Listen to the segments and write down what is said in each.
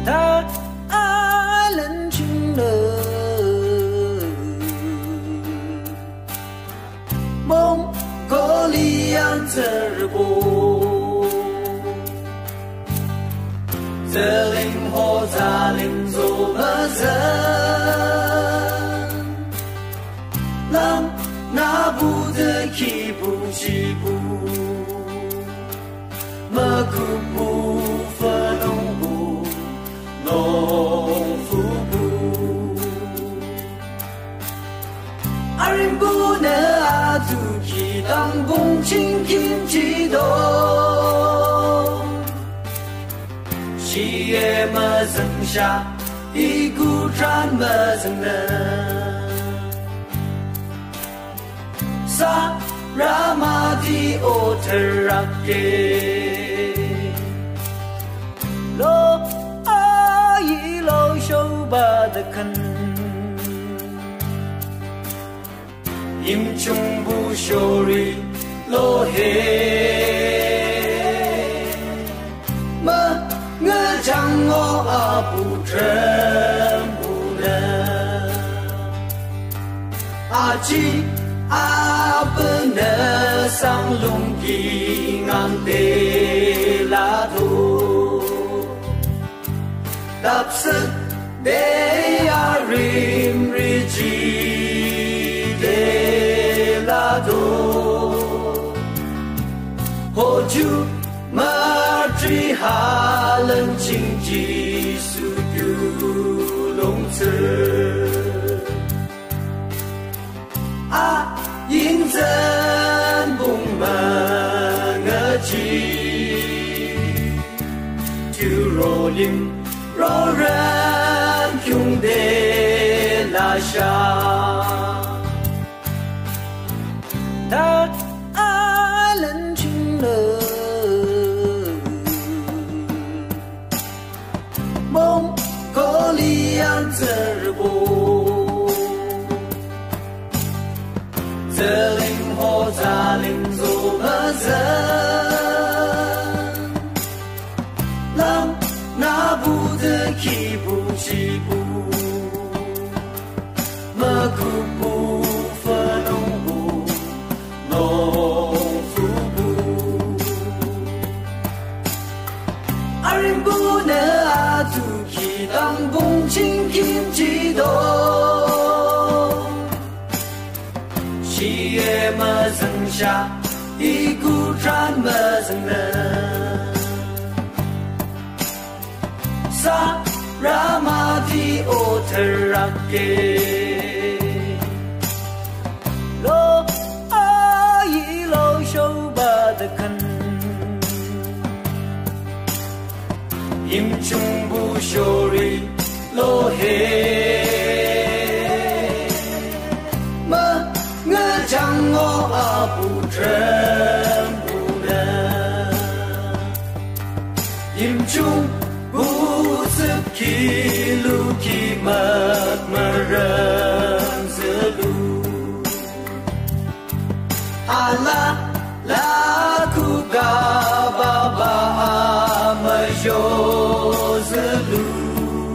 他爱人情了，蒙哥利亚这波，这灵火在灵做么子？让那不得起不起步，么苦不分农户，农夫不，二人不能阿祖起当公亲听激动，喜悦么增下，一股战么增能。Sa Ramadi Oterake Lo Ayi Lo Shobadakan Im Chung Bu Shori Lo He Ma Nga Chang O Abu Chen Bu Ne Aji阿不能上龙吉安的拉图，达斯的亚林日记的拉图，何处马追哈冷清吉苏丢龙子。啊，因真不满而起，就若林若人穷的拉下，他爱人情了，蒙哥利亚这波。这灵火在灵做么子？让那不得起不起步，么苦不分农户，农夫不，二人不能阿祖起当公亲听激动。喜悦么增下，一股战么增能。Sa Ramadi Oterake Lo Ayi Lo Shobadakan Im Chung Bu Shori Lo He将我阿不真不能，因中不自己路去么人子路，阿拉拉库嘎巴巴么修子路，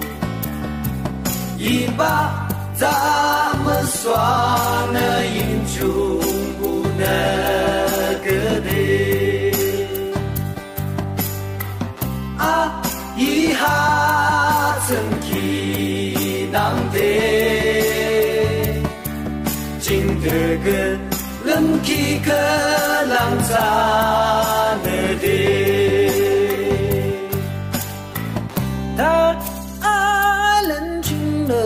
一把。咱们算那英雄不那个的啊，一下曾起当的，今得个人起个浪啥那的，他爱人情了。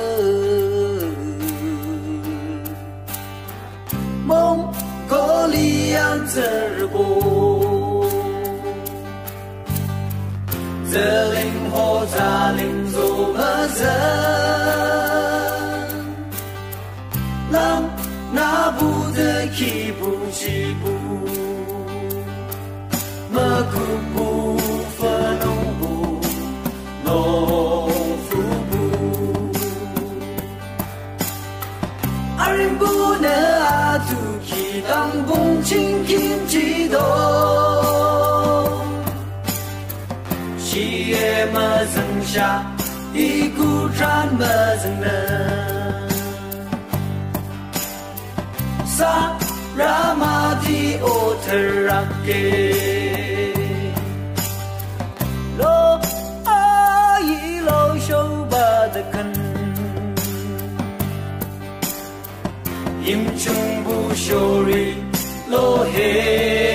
蒙哥利亚这波，这灵火在灵做么子？让那不得起不起步，么苦不分农户，农夫不，二人不能阿祖起当公亲听激动，喜悦么子？ 下一股战么子呢？萨拉玛蒂奥特拉给，罗阿伊罗修巴的肯，因中不修理罗黑。